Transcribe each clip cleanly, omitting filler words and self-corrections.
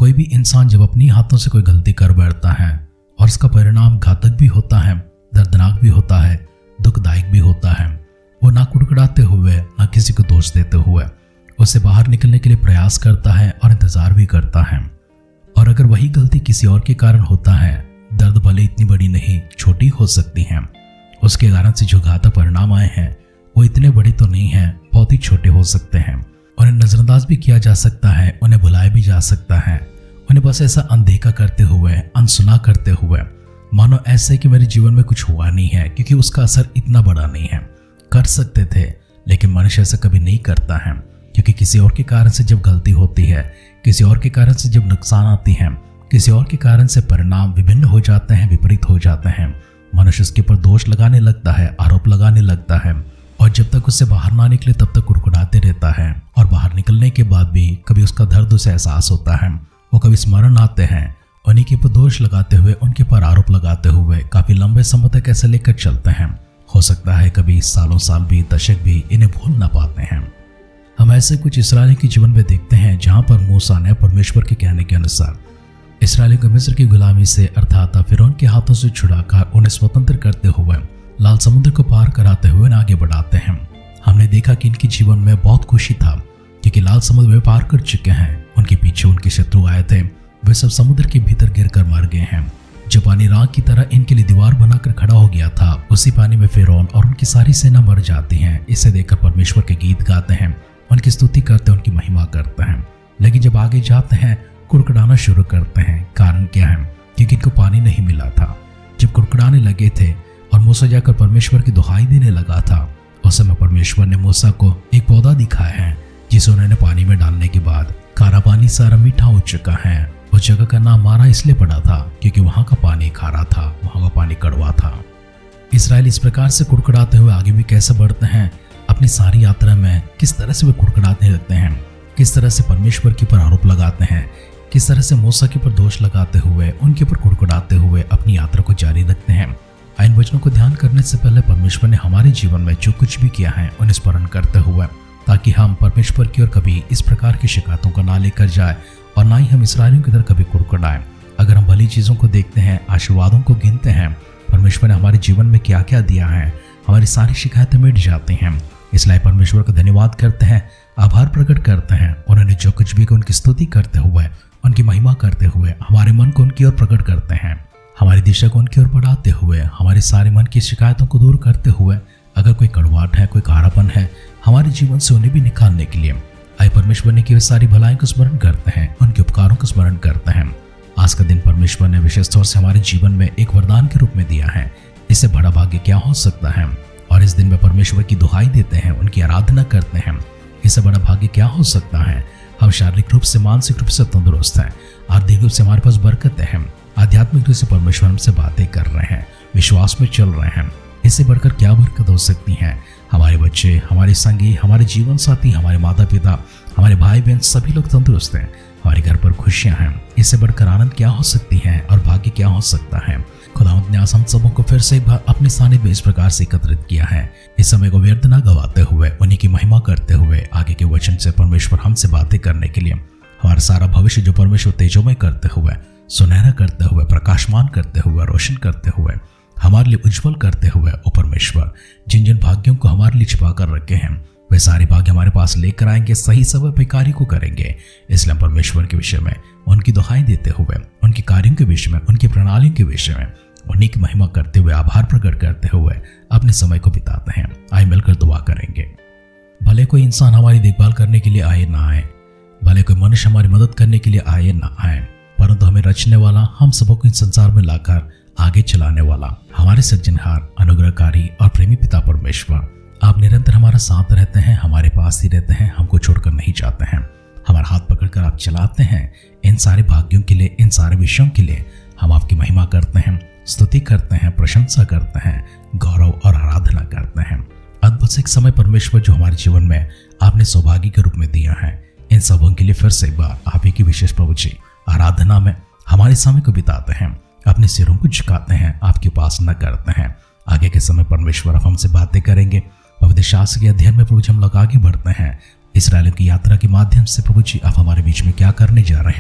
कोई भी इंसान जब अपनी हाथों से कोई गलती कर बैठता है और उसका परिणाम घातक भी होता है, दर्दनाक भी होता है, दुखदायक भी होता है, वो ना कुड़कुड़ाते हुए ना किसी को दोष देते हुए उससे बाहर निकलने के लिए प्रयास करता है और इंतजार भी करता है। और अगर वही गलती किसी और के कारण होता है, दर्द भले इतनी बड़ी नहीं छोटी हो सकती है, उसके कारण से जो घातक परिणाम आए हैं वो इतने बड़े तो नहीं हैं, बहुत ही छोटे हो सकते हैं। उन्हें नजरअंदाज भी किया जा सकता है, उन्हें भुलाया भी जा सकता है, उन्हें बस ऐसा अनदेखा करते हुए, अनसुना करते हुए, मानो ऐसे कि मेरे जीवन में कुछ हुआ नहीं है, क्योंकि उसका असर इतना बड़ा नहीं है। कर सकते थे, लेकिन मनुष्य ऐसा कभी नहीं करता है, क्योंकि किसी और के कारण से जब गलती होती है, किसी और के कारण से जब नुकसान आती है, किसी और के कारण से परिणाम विभिन्न हो जाते हैं, विपरीत हो जाते हैं, मनुष्य उसके ऊपर दोष लगाने लगता है, आरोप लगाने लगता है, और जब तक उससे बाहर ना निकले तब तक कुड़कुड़ाते रहता है। और बाहर निकलने के बाद भी कभी उसका दर्द उसे एहसास होता है, वो कभी स्मरण आते हैं, उन्हीं के ऊपर दोष लगाते हुए, उनके ऊपर आरोप लगाते हुए काफी लंबे समय तक ऐसे लेकर चलते हैं। हो सकता है कभी सालों साल भी, दशक भी इन्हें भूल ना पाते हैं। हम ऐसे कुछ इस्राएलियों के जीवन में देखते हैं जहां पर मूसा ने परमेश्वर के कहने के अनुसार इस्राएलियों को मिस्र की गुलामी से अर्थात फिरौन के हाथों से छुड़ाकर उन्हें स्वतंत्र करते हुए लाल समुद्र को पार कराते हुए आगे बढ़ाते हैं। हमने देखा कि इनके जीवन में बहुत खुशी था, क्योंकि लाल समुद्र में पार कर चुके हैं। उनके पीछे उनके शत्रु आए थे, वे सब समुद्र के भीतर गिरकर मर गए हैं। जो पानी राख की तरह इनके लिए दीवार बनाकर खड़ा हो गया था, उसी पानी में फिरौन और उनकी सारी सेना मर जाती है। इसे देखकर परमेश्वर के गीत गाते हैं, उनकी स्तुति करते हैं, उनकी महिमा करते हैं। लेकिन जब आगे जाते हैं कुड़कुड़ाना शुरू करते हैं। कारण क्या है? क्योंकि इनको पानी नहीं मिला था। जब कुड़कुड़ाने लगे थे और मूसा जाकर परमेश्वर की दुहाई देने लगा था, उस समय परमेश्वर ने मूसा को एक पौधा दिखाया है, जिसे उन्होंने पानी में डालने के बाद खारा पानी सारा मीठा हो चुका है। उस जगह का नाम मारा इसलिए पड़ा था क्योंकि वहां का पानी खारा था, वहां का पानी कड़वा था। इस्राएल इस प्रकार से कुड़कुड़ाते हुए आगे भी कैसे बढ़ते हैं, अपनी सारी यात्रा में किस तरह से वे कुड़कुड़ाने लगते हैं, किस तरह से परमेश्वर के ऊपर आरोप लगाते हैं, किस तरह से मूसा के ऊपर दोष लगाते हुए, उनके ऊपर कुड़कुड़ाते हुए अपनी यात्रा को जारी रखते हैं। इन वचनों को ध्यान करने से पहले परमेश्वर ने हमारे जीवन में जो कुछ भी किया है उन्हें स्मरण करते हुए, ताकि हम परमेश्वर की ओर कभी इस प्रकार की शिकायतों को ना लेकर जाए और ना ही हम इस्राएलियों की तरह कभी कुड़कुड़ाएं। अगर हम भली चीज़ों को देखते हैं, आशीर्वादों को गिनते हैं, परमेश्वर ने हमारे जीवन में क्या क्या दिया है, हमारी सारी शिकायतें मिट जाती हैं। इसलिए परमेश्वर का धन्यवाद करते हैं, आभार प्रकट करते हैं। उन्होंने जो कुछ भी उनकी स्तुति करते हुए, उनकी महिमा करते हुए हमारे मन को उनकी ओर प्रकट करते हैं, हमारी दिशा को उनकी ओर बढ़ाते हुए, हमारे सारे मन की शिकायतों को दूर करते हुए, अगर कोई कड़वाहट है, कोई खारापन है हमारे जीवन से, उन्हें भी निकालने के लिए आए परमेश्वर ने की सारी भलाई को स्मरण करते हैं, उनके उपकारों को स्मरण करते हैं। आज का दिन परमेश्वर ने विशेष तौर से हमारे जीवन में एक वरदान के रूप में दिया है। इससे बड़ा भाग्य क्या हो सकता है? और इस दिन में परमेश्वर की दुहाई देते हैं, उनकी आराधना करते हैं। इससे बड़ा भाग्य क्या हो सकता है? हम शारीरिक रूप से, मानसिक रूप से तंदुरुस्त हैं, आर्थिक रूप से हमारे पास बरकतें हैं, आध्यात्मिक रूप से परमेश्वर हमसे बातें कर रहे हैं, विश्वास में चल रहे हैं। इससे बढ़कर क्या बरकत हो सकती है? हमारे बच्चे, हमारे संगी, हमारे जीवन साथी, हमारे माता पिता, हमारे भाई बहन सभी लोग तंदुरुस्त हैं, हमारे घर पर खुशियां हैं। इससे बढ़कर आनंद क्या हो सकती है और भाग्य क्या हो सकता है? खुदावंद ने आज हम सबों को फिर से एक बार अपने सानिध्य में इस प्रकार से एकत्रित किया है। इस समय को व्यर्थ न गवाते हुए, उन्हीं की महिमा करते हुए, आगे के वचन से परमेश्वर हमसे बातें करने के लिए, हमारा सारा भविष्य जो परमेश्वर तेजोमय करते हुए, सुनहरा करते हुए, प्रकाशमान करते हुए, रोशन करते हुए, हमारे लिए उज्जवल करते हुए, ओ परमेश्वर जिन जिन भाग्यों को हमारे लिए छिपा कर रखे हैं, वे सारे भाग्य हमारे पास लेकर आएंगे, सही समय पे कार्य को करेंगे। इसलिए परमेश्वर के विषय में उनकी दुहाई देते हुए, उनके कार्यों के विषय में, उनकी प्रणालियों के विषय में उन्हीं की महिमा करते हुए, आभार प्रकट करते हुए अपने समय को बिताते हैं। आइए मिलकर दुआ करेंगे। भले कोई इंसान हमारी देखभाल करने के लिए आए ना आए, भले कोई मनुष्य हमारी मदद करने के लिए आए ना आए, परंतु हमें रचने वाला, हम सबों को इस संसार में लाकर आगे चलाने वाला, हमारे सृजनहार, अनुग्रहकारी और प्रेमी पिता परमेश्वर, आप निरंतर हमारा साथ रहते हैं, हमारे पास ही रहते हैं, हमको छोड़कर नहीं जाते हैं। हमारा हाथ पकड़कर आप चलाते हैं। इन सारे भाग्यों के लिए, इन सारे विषयों के लिए हम आपकी महिमा करते हैं, स्तुति करते हैं, प्रशंसा करते हैं, गौरव और आराधना करते हैं। अद्भुत से एक समय परमेश्वर जो हमारे जीवन में आपने सौभाग्य के रूप में दिया है, इन सबों के लिए फिर से एक बार आप ही की विशेष प्रभु जी आराधना में हमारे समय को बिताते हैं, अपने सिरों को झुकाते हैं, आपकी उपासना करते हैं। आगे के समय परमेश्वर आप हमसे बातें करेंगे। पवित्र शास्त्र के अध्ययन में प्रभु जी हम लोग आगे बढ़ते हैं। इस्राएलियों की यात्रा के माध्यम से प्रभु जी आप हमारे बीच में क्या करने जा रहे हैं,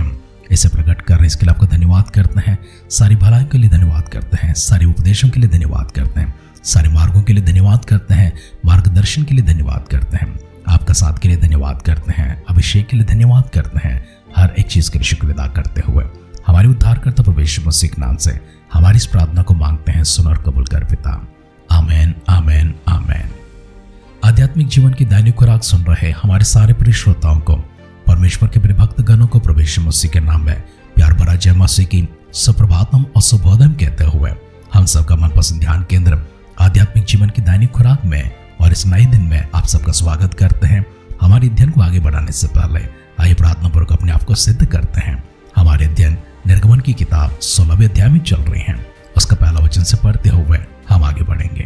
इसे प्रकट कर रहे इसके लिए आपका धन्यवाद करते हैं। सारी भलाई के लिए धन्यवाद करते हैं, सारे उपदेशों के लिए धन्यवाद करते हैं, सारे मार्गों के लिए धन्यवाद करते हैं, मार्गदर्शन के लिए धन्यवाद करते हैं, आपका साथ के लिए धन्यवाद करते हैं, अभिषेक के लिए धन्यवाद करते हैं। हर एक चीज के लिए शुक्र अदा करते हुए हमारे उद्धारकर्ता प्रभु यीशु मसीह के नाम से हमारी इस प्रार्थना को मांगते हैं, सुन और कबूल कर पिता। आमेन, आमेन, आमेन। आध्यात्मिक जीवन की दैनिक खुराक सुन रहे हमारे सारे प्रिय श्रोताओं को, परमेश्वर के प्रिय भक्त गणों को प्रभु यीशु मसीह के नाम में प्यार भरा जय मसीह की सुप्रभातम और सुबोधम कहते हुए हम सबका मनपसंद ध्यान केंद्र आध्यात्मिक जीवन की दैनिक खुराक में और इस नए दिन में आप सबका स्वागत करते हैं। हमारे अध्ययन को आगे बढ़ाने से पहले आइए प्रार्थना पूर्वक अपने आप को सिद्ध करते हैं। हमारे अध्ययन निर्गमन की किताब 16वें अध्याय में चल रही हैं। उसका पहला वचन से पढ़ते हुए हम आगे बढ़ेंगे।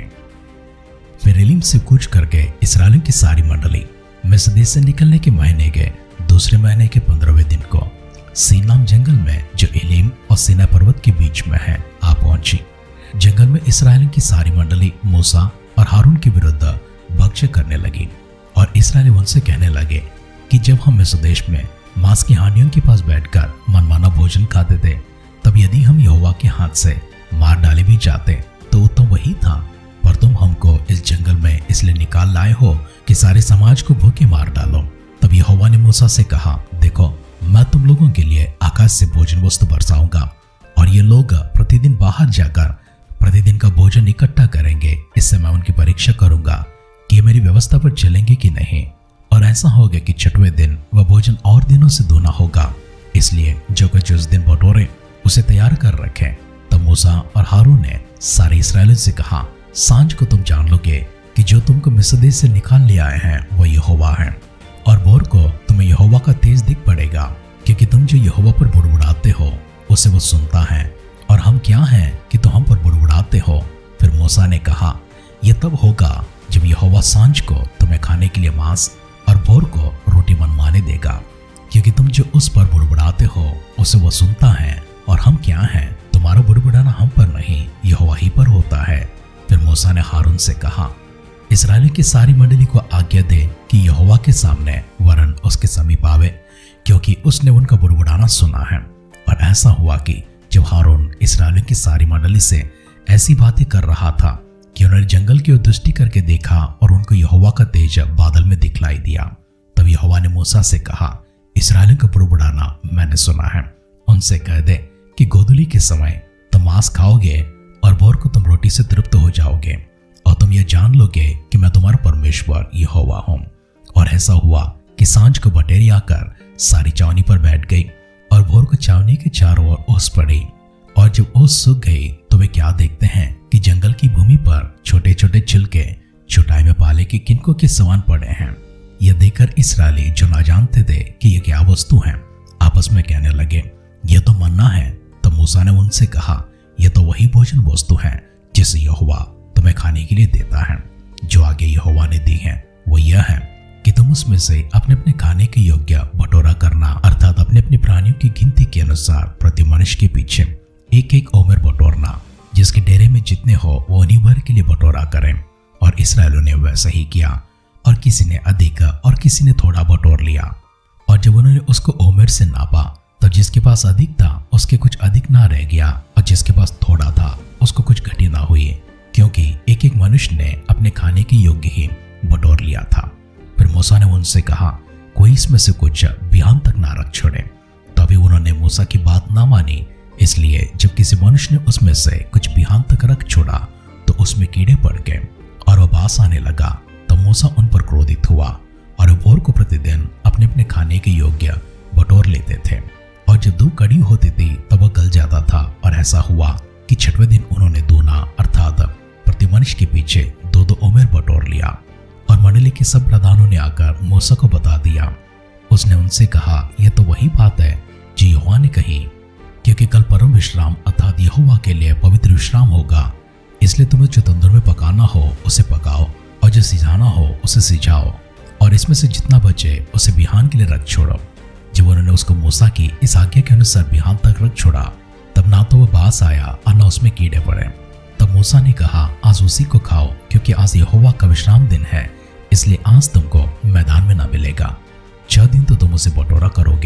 फिर एलीम से कूच करके इस्राएलियों की सारी मंडली मिस्र देश से निकलने के महीने के दूसरे महीने के 15वें दिन को सीन नाम जंगल में जो एलीम और सीना पर्वत के बीच में है आ पहुंची। जंगल में इस्राएलियों की सारी मंडली मूसा और हारून के विरुद्ध भक्ष्य करने लगी और इस्राएली उनसे कहने लगे कि जब हम मिस्र देश में मांस की हानियों के पास बैठकर मनमाना भोजन खाते थे, तब यदि हम यहोवा के हाथ से मार डाले भी जाते तो उत्तम वही था, पर तुम हमको इस जंगल में इसलिए निकाल लाए हो कि सारे समाज को भूखे मार डालो। तब यहोवा ने मूसा से कहा, देखो मैं तुम लोगों के लिए आकाश से भोजन वस्तु बरसाऊंगा और ये लोग प्रतिदिन बाहर जाकर प्रतिदिन का भोजन इकट्ठा करेंगे। इससे मैं उनकी परीक्षा करूंगा कि मेरी व्यवस्था पर चलेंगे कि नहीं। और ऐसा होगा कि 6वें दिन वह भोजन और दिनों से दोना होगा, इसलिए जो कुछ उस दिन बटोरे उसे तैयार कर रखें। तब मूसा और हारून ने सारे इस्राएलियों से कहा, सांझ को तुम जान लोगे कि जो तुमको मिस्र देश से निकाल ले आए हैं वह यहोवा है, और भोर को तुम्हें यहोवा का तेज दिख पड़ेगा, क्योंकि तुम जो यहोवा पर बुड़बुड़ाते हो उसे वो सुनता है, और हम क्या हैं कि तुम हम पर बुड़बुड़ाते हो। फिर मूसा ने कहा, यह तब होगा जब यहोवा सांझ को तुम्हें खाने के लिए मांस और भोर को रोटी मनमाने देगा, क्योंकि तुम जो उस पर बुड़बुड़ाते हो उसे वो सुनता है, और हम क्या हैं, तुम्हारा बुड़बुड़ाना हम पर नहीं यहोवा ही पर होता है। फिर मूसा ने हारून से कहा, इस्राएल की सारी मंडली को आज्ञा दे कि यहोवा के सामने वरन उसके समीप आवे, क्योंकि उसने उनका बुड़बुड़ाना सुना है। और ऐसा हुआ कि जब हारून इस्राएल की सारी मंडली से ऐसी बातें कर रहा था कि उन्होंने जंगल की ओर दृष्टि करके देखा और उनको यहोवा का तेज बादल में दिखलाई दिया। तब यहोवा ने मूसा से कहा, इस्राएल का बुड़बुड़ाना मैंने सुना है, उनसे कह दे कि गोधूली के समय तुम मांस खाओगे और भोर को तुम रोटी से तृप्त हो जाओगे, और तुम यह जान लोगे कि मैं तुम्हारा परमेश्वर यहोवा हूं। और ऐसा हुआ कि सांझ को बटेरी आकर सारी छावनी पर बैठ गई, और भोर को छावनी के चारों ओर ओस पड़ी। और जब ओस सूख गई तो वे क्या देखते हैं कि जंगल की भूमि पर छोटे छोटे छिलके चुटाई में पाले के किनको के समान पड़े हैं। यह देखकर इस्राएली जो ना जानते थे कि यह क्या वस्तु है, आपस में कहने लगे, यह तो मन्ना है। तो मूसा ने उनसे कहा, यह तो वही भोजन वस्तु है जिसे यहोवा तुम्हें खाने के लिए देता है। जो आगे यहोवा ने दी है वो यह है कि तुम उसमें से अपने अपने खाने के योग्य बटोरा करना, अर्थात अपने अपने प्राणियों की गिनती के अनुसार प्रति मनुष्य के पीछे एक एक ओमेर बटोरना, जिसके डेरे में जितने हो वो उन्हीं भर के लिए बटोरा करें। और इस्राएलियों ने वैसा ही किया, और किसी ने अधिक और किसी ने थोड़ा बटोर लिया। और जब उन्होंने उसको ओमेर से नापा तो जिसके पास अधिक था उसके कुछ अधिक ना रह गया, और जिसके पास थोड़ा था उसको कुछ घटी ना हुई, क्योंकि एक एक मनुष्य ने अपने खाने के योग्य ही बटोर लिया था। फिर मूसा ने उनसे कहा, कोई इसमें से कुछ बिहान तक ना रख छोड़े। तभी उन्होंने मूसा की बात ना मानी, इसलिए जब किसी मनुष्य ने उसमें से कुछ बिहान तक रख छोड़ा तो उसमें कीड़े पड़ गए और वह बास आने लगा। तब मूसा उन पर क्रोधित हुआ, और वे भोर को प्रतिदिन अपने अपने खाने के योग्य बटोर लेते थे, और जब धूप कड़ी होती थी तब वह गल जाता था। और ऐसा हुआ कि 6वें दिन उन्होंने दूना, अर्थात प्रति मनुष्य के पीछे 2-2 ओमेर बटोर लिया। और मंडली के सब प्रधानों ने आकर मूसा को बता दिया। उसने उनसे कहा, यह तो वही बात है जो यहोवा ने कही, क्योंकि कल परम विश्राम अर्थात यहोवा के लिए पवित्र विश्राम होगा, इसलिए तुम्हें जो तंदूर में पकाना हो उसे पकाओ, और जो सिझाना हो उसे सिझाओ, और इसमें से जितना बचे उसे बिहान के लिए रख छोड़ो। जब उन्होंने उसको मूसा की इस आज्ञा के अनुसार बिहान तक रख छोड़ा, तब ना तो वह बास आया और न उसमें कीड़े पड़े। तब मूसा ने कहा, आज उसी को खाओ, क्योंकि आज यहोवा का विश्राम दिन है, इसलिए आज तुमको मैदान में ना मिलेगा। 6 दिन तो तुम उसे बटोरा करोगे,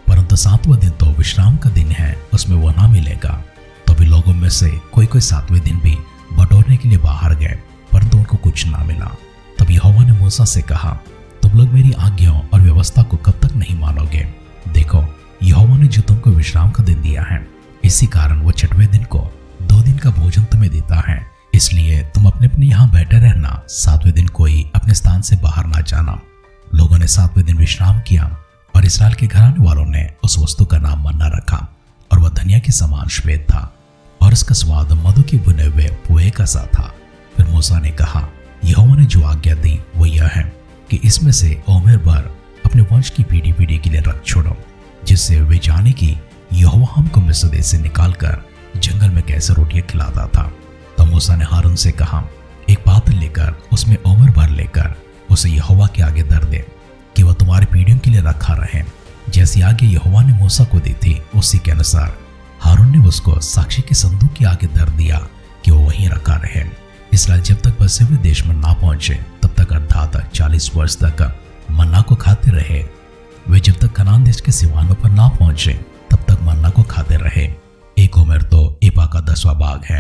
परंतु 7वां दिन तो विश्राम का दिन है, उसमें वो ना मिलेगा। तो भी लोगों में से कोई 7वें दिन भी बटोरने के लिए बाहर गए, परंतु उनको कुछ ना मिला। तब यहोवा ने मूसा से कहा, तुम लोग मेरी आज्ञाओं और व्यवस्था को कब तक नहीं मानोगे? देखो, यहोवा ने जो तुमको विश्राम का दिन दिया है, इसी कारण वो 6वें दिन को 2 दिन का भोजन तुम्हें देता है। इसलिए तुम अपने अपने यहाँ बैठे रहना, 7वें दिन कोई अपने स्थान से बाहर ना जाना। लोगों ने 7वें दिन विश्राम किया और इसराइल के घराने वालों ने उस वस्तु का नाम मन्ना रखा, और वह धनिया के समान श्वेत था और इसका स्वाद मधु के भुने हुए पोहे का सा था। फिर मूसा ने कहा, यहोवा ने जो आज्ञा दी वो यह है कि इसमें से ओमेर भर अपने वंश की पीढ़ी पीढ़ी के लिए रख छोड़ो, जिससे वे जाने की यहोवा हमको मिस्र देश से निकालकर जंगल में कैसे रोटियां खिलाता था। तब मूसा ने हारून से कहा, एक पात्र लेकर उसमें ओमेर भर लेकर उसे यहोवा के आगे धर दे कि वह तुम्हारी पीढ़ियों के लिए रखा रहे। जैसी आगे यहोवा ने मूसा को दी थी, उसी के अनुसार हारून ने उसको साक्षी के संदूक के आगे धर दिया कि वो वहीं रखा रहे। इसराइल जब तक बसे हुए देश में ना पहुंचे तब तक अर्थात 40 वर्ष तक मन्ना को खाते रहे। वे जब तक कनान देश के सीमानों पर ना पहुंचे तब तक मन्ना को खाते रहे। एक ओमेर तो एपा का 10वां भाग है।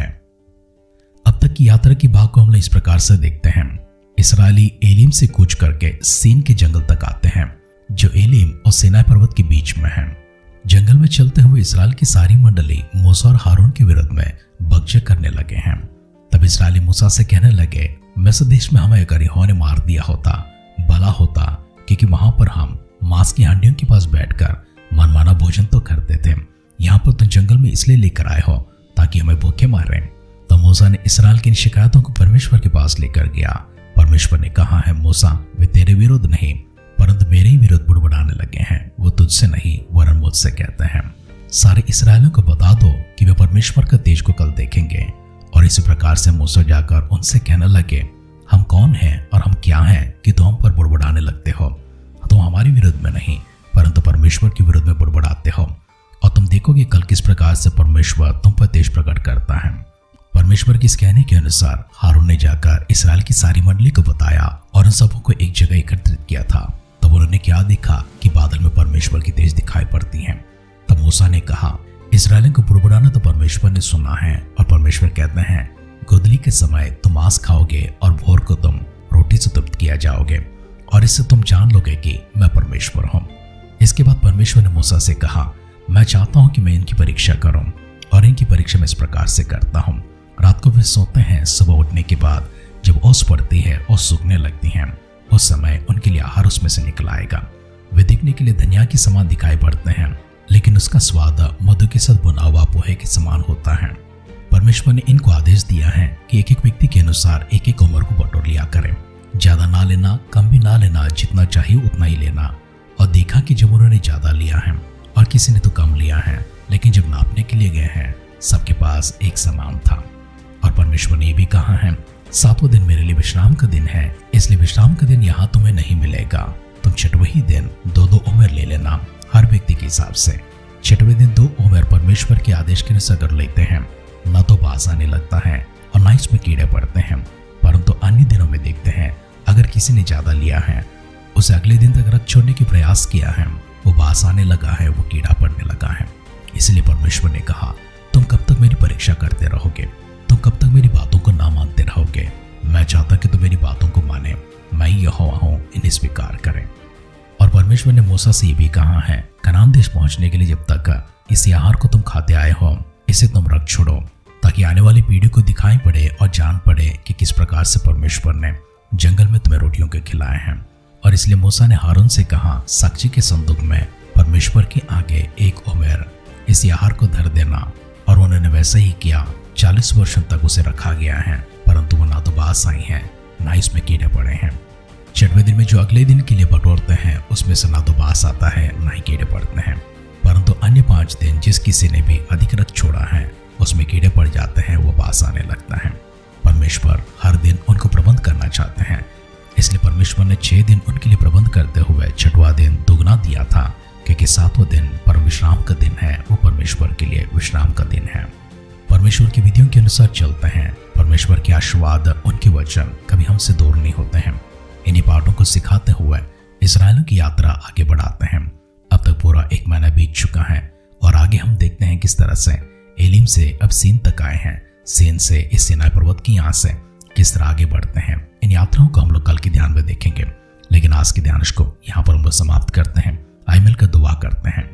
अब तक की यात्रा की भाग को हम इस प्रकार से देखते हैं। इसराइली एलीम से कूच करके सीन के जंगल तक आते हैं, जो एलीम और सीनाई पर्वत के बीच में है। जंगल में चलते हुए इसराइल की सारी मंडली मूसा और हारून के विरुद्ध में बकझक करने लगे हैं। तब इसराइली मूसा से कहने लगे, मिस्र देश में हमें अगर यहोवा ने मार दिया होता भला होता, क्योंकि वहां पर हम मांस की हांडियों के पास बैठकर मनमाना भोजन तो करते थे। यहाँ पर तुम जंगल में इसलिए लेकर आए हो ताकि हमें भूखे मारे। तो मूसा ने इसराइल की इन शिकायतों को परमेश्वर के पास लेकर गया। परमेश्वर ने कहा है, मूसा, वे तेरे विरुद्ध नहीं परंतु मेरे ही विरुद्ध बुड़बुड़ाने लगे हैं। वो तुझसे नहीं वरन मुझसे कहते हैं। सारे इसराइलियों को बता दो कि वे परमेश्वर का तेज को कल देखेंगे। और इसी प्रकार से मूसा जाकर उनसे कहने लगे, हम कौन हैं और हम क्या हैं कि तुम हम पर बुड़बुड़ाने लगते हो? तुम हमारे विरुद्ध में नहीं परंतु परमेश्वर के विरुद्ध में बुड़बुड़ाते हो। और तुम देखोगे कल किस प्रकार से परमेश्वर तुम पर तेज प्रकट करता है। परमेश्वर के इस कहने के अनुसार हारून ने जाकर इसराइल की सारी मंडली को बताया और उन सबों को एक जगह एकत्रित किया था। तब उन्होंने क्या देखा कि बादल में परमेश्वर की तेज दिखाई पड़ती है। तब मूसा ने कहा, इसराइलियों को बुड़बुड़ाना तो परमेश्वर ने सुना है। और परमेश्वर कहते हैं, गोदली के समय तुम मांस खाओगे और भोर को तुम रोटी से तृप्त किया जाओगे, और इससे तुम जान लोगे कि मैं परमेश्वर हूं। इसके बाद परमेश्वर ने मूसा से कहा, मैं चाहता हूं कि मैं इनकी परीक्षा करूं, और इनकी परीक्षा मैं इस प्रकार से करता हूं। रात को वे सोते हैं, सुबह उठने के बाद जब ओस पड़ती है और सूखने लगती हैं, उस समय उनके लिए आहार उसमें से निकल आएगा। वे दिखने के लिए धनिया के समान दिखाई पड़ते हैं, लेकिन उसका स्वाद मधु के साथ बुना हुआ पोहे के समान होता है। परमेश्वर ने इनको आदेश दिया है कि एक एक व्यक्ति के अनुसार एक एक उम्र को बटोर लिया करें। ज्यादा ना लेना, कम भी ना लेना, जितना चाहिए उतना ही लेना। और देखा कि जब उन्होंने ज्यादा लिया है और किसी ने तो कम लिया है, लेकिन जब नापने के लिए गए हैं सबके पास एक समान था। और परमेश्वर ने भी कहा है, 7वां दिन मेरे लिए विश्राम का दिन है, इसलिए विश्राम का दिन यहाँ तुम्हें नहीं मिलेगा। तुम 6वें ही दिन 2-2 ओमेर ले लेना, हर व्यक्ति के हिसाब से। 6वें दिन 2 ओमेर परमेश्वर के आदेश के अनुसार कर लेते हैं। न तो बास आने लगता है और न इसमें कीड़े पड़ते हैं। परंतु अन्य दिनों में देखते हैं, अगर किसी ने ज्यादा लिया है, उसे अगले दिन तक रख छोड़ने की प्रयास किया है, वो बास आने लगा है, वो कीड़ा पड़ने लगा है। इसलिए परमेश्वर ने कहा, तुम कब तक मेरी परीक्षा करते रहोगे? तुम कब तक मेरी बातों को ना मानते रहोगे? मैं चाहता कि तुम मेरी बातों को माने, मैं ही यहोवा हूं, इन्हें स्वीकार करें। और परमेश्वर ने मूसा से ये भी कहा है, कनान देश पहुंचने के लिए जब तक इस आहार को तुम खाते आए हो, इसे तुम रख छोड़ो, ताकि आने वाली पीढ़ी को दिखाई पड़े और जान पड़े कि किस प्रकार से परमेश्वर ने जंगल में तुम्हें रोटियों के खिलाए हैं। और इसलिए मूसा ने हारून से कहा, साक्षी के संदूक में परमेश्वर के आगे 1 ओमेर इस आहार को धर देना। और उन्होंने वैसा ही किया। 40 वर्षों तक उसे रखा गया है, परंतु वो ना तो बास आई है ना इसमें कीड़े पड़े हैं। 6वें दिन में जो अगले दिन के लिए बटोरते हैं, उसमें से ना तो बास आता है ना ही कीड़े पड़ते हैं। परंतु अन्य 5 दिन जिस किसी ने भी अधिक रख छोड़ा है, उसमें कीड़े पड़ जाते हैं, वो बास आने लगता है। परमेश्वर हर दिन उनको प्रबंध करना चाहते हैं, इसलिए परमेश्वर ने 6 दिन उनके लिए प्रबंध करते हुए 6वां दिन दुगना दिया था, क्योंकि 7वां दिन परम विश्राम का दिन है, वो परमेश्वर के लिए विश्राम का दिन है। परमेश्वर की विधियों के अनुसार चलते हैं। परमेश्वर के आशीर्वाद, उनके वचन कभी हमसे दूर नहीं होते हैं। इन्हीं पाठों को सिखाते हुए इसराइलियों की यात्रा आगे बढ़ाते हैं। अब तक पूरा 1 महीना बीत चुका है और आगे हम देखते हैं किस तरह से एलिम से अब सीन तक आए हैं, सीन से इस सिनाई पर्वत की यहाँ से किस तरह आगे बढ़ते हैं। इन यात्राओं को हम लोग कल के ध्यान में देखेंगे, लेकिन आज के ध्यान को यहाँ पर हम लोग समाप्त करते हैं। आइए मिलकर दुआ करते हैं।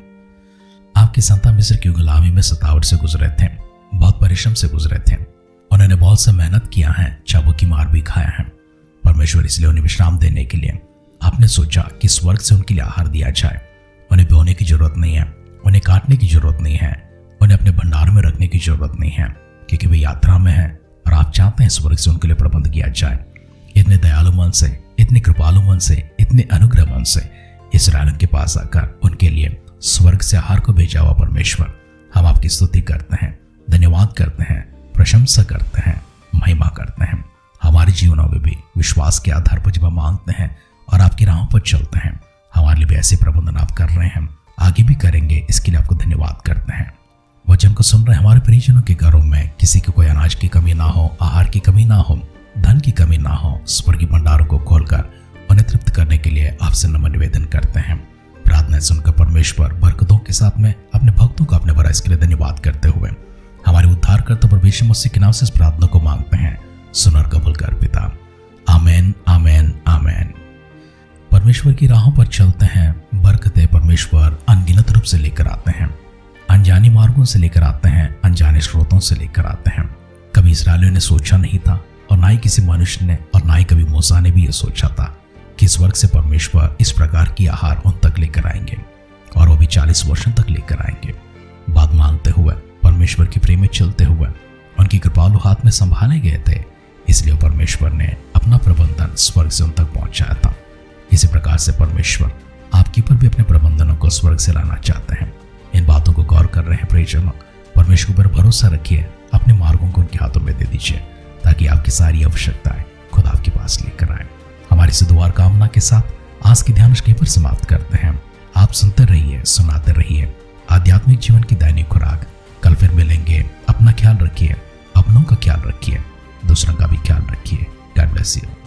आपकी संता मिस्र की गुलामी में 57 से गुजरे थे, बहुत परिश्रम से गुजरे थे। उन्होंने बहुत सा मेहनत किया है, चाबुक की मार भी खाया है। परमेश्वर इसलिए उन्हें विश्राम देने के लिए आपने सोचा कि स्वर्ग से उनके लिए आहार दिया जाए। उन्हें बोने की जरूरत नहीं है, उन्हें काटने की जरूरत नहीं है, उन्हें अपने भंडार में रखने की जरूरत नहीं है, क्योंकि वे यात्रा में है और आप चाहते हैं स्वर्ग से उनके लिए प्रबंध किया जाए। इतने दयालु मन से, इतने कृपालु मन से, इतने अनुग्रह मन से इस्राएलियों के पास आकर उनके लिए स्वर्ग से आहार को भेजा हुआ परमेश्वर, हम आपकी स्तुति करते हैं, धन्यवाद करते हैं, प्रशंसा करते हैं, महिमा करते हैं। हमारे जीवनों में भी विश्वास के आधार पर जब हम मांगते हैं और आपकी राहों पर चलते हैं, हमारे लिए भी ऐसे प्रबंधन आप कर रहे हैं, आगे भी करेंगे, इसके लिए आपको धन्यवाद करते हैं। वचन को सुन रहे हमारे परिजनों के घरों में किसी को कोई अनाज की कमी ना हो, आहार की कमी ना हो, धन की कमी ना हो, स्वर्गीय भंडारों को खोलकर उन्हें तृप्त करने के लिए आपसे नम्र निवेदन करते हैं। प्रार्थना सुनकर परमेश्वर बरकतों के साथ में अपने भक्तों को अपने भरा इसके लिए धन्यवाद करते हुए हमारे उद्धारकर्ता प्रभु यीशु मसीह के नाम से इस प्रार्थना को मांगते हैं, सुन और कबूल कर पिता। आमेन, आमेन, आमेन। परमेश्वर की राहों पर चलते हैं, बरकतें परमेश्वर अनगिनत रूप से लेकर आते हैं, अनजाने मार्गों से लेकर आते हैं, अनजाने स्रोतों से लेकर आते हैं। कभी इस्राएलियों ने सोचा नहीं था और ना ही किसी मनुष्य ने और ना ही कभी मूसा ने भी यह सोचा था कि स्वर्ग से परमेश्वर इस प्रकार की आहार उन तक लेकर आएंगे और वो भी 40 वर्षों तक लेकर आएंगे। बात मानते हुए, परमेश्वर के प्रेम में चलते हुए, उनकी कृपालु हाथ में संभाले गए थे, इसलिए परमेश्वर ने अपना प्रबंधन स्वर्ग से उन तक पहुंचाया था। इसी प्रकार से परमेश्वर आपके ऊपर भी अपने प्रबंधनों को स्वर्ग से लाना चाहते हैं। इन बातों को गौर कर रहे हैं प्रियजनों, परमेश्वर पर भरोसा रखिए, अपने मार्गों को उनके हाथों में दे दीजिए ताकि आपकी सारी आवश्यकताएं खुद आपके पास लेकर आए। हमारी से दुआ कामना के साथ आज की ध्यान पर समाप्त करते हैं। आप सुनते रहिए, सुनाते रहिए आध्यात्मिक जीवन की दैनिक खुराक। कल फिर मिलेंगे। अपना ख्याल रखिए, अपनों का ख्याल रखिए, दूसरों का भी ख्याल रखिए। God bless you.